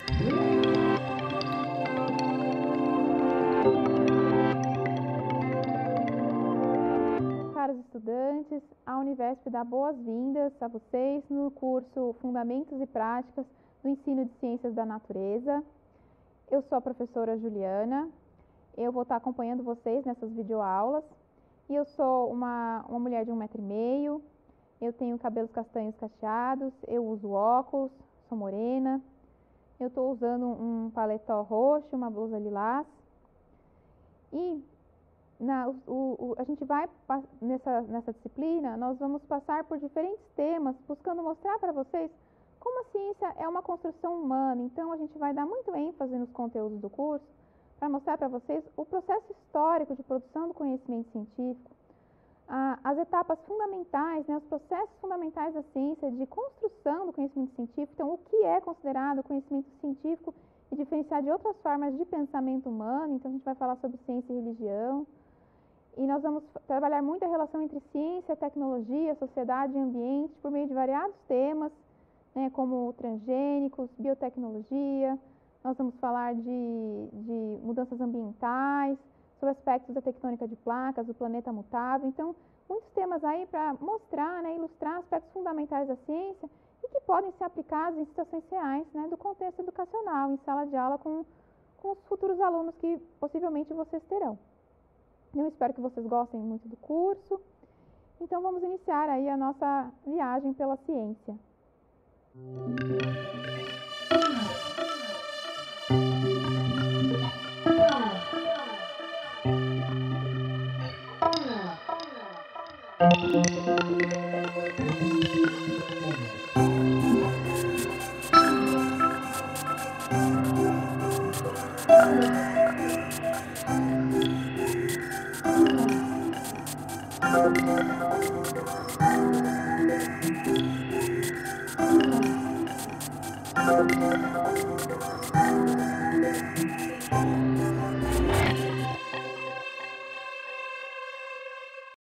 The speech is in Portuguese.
Caros estudantes, a Univesp dá boas-vindas a vocês no curso Fundamentos e Práticas do Ensino de Ciências da Natureza. Eu sou a professora Juliana, eu vou estar acompanhando vocês nessas videoaulas. E eu sou uma mulher de 1,5 m, eu tenho cabelos castanhos cacheados, eu uso óculos, sou morena, eu estou usando um paletó roxo, uma blusa lilás. E a gente vai, nessa disciplina, nós vamos passar por diferentes temas, buscando mostrar para vocês como a ciência é uma construção humana. Então, a gente vai dar muito ênfase nos conteúdos do curso, para mostrar para vocês o processo histórico de produção do conhecimento científico, as etapas fundamentais, os processos fundamentais da ciência de construção do conhecimento científico. Então, o que é considerado conhecimento científico e diferenciar de outras formas de pensamento humano. Então, a gente vai falar sobre ciência e religião. E nós vamos trabalhar muito a relação entre ciência, tecnologia, sociedade e ambiente por meio de variados temas, como transgênicos, biotecnologia. Nós vamos falar de mudanças ambientais, sobre aspectos da tectônica de placas, do planeta mutável. Então, muitos temas aí para mostrar, ilustrar aspectos fundamentais da ciência e que podem ser aplicados em situações reais, do contexto educacional, em sala de aula com os futuros alunos que possivelmente vocês terão. Eu espero que vocês gostem muito do curso. Então, vamos iniciar aí a nossa viagem pela ciência.